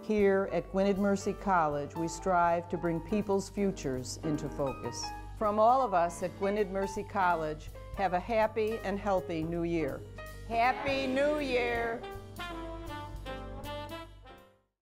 Here at Gwynedd Mercy College, we strive to bring people's futures into focus. From all of us at Gwynedd Mercy College, have a happy and healthy New Year. Happy New Year!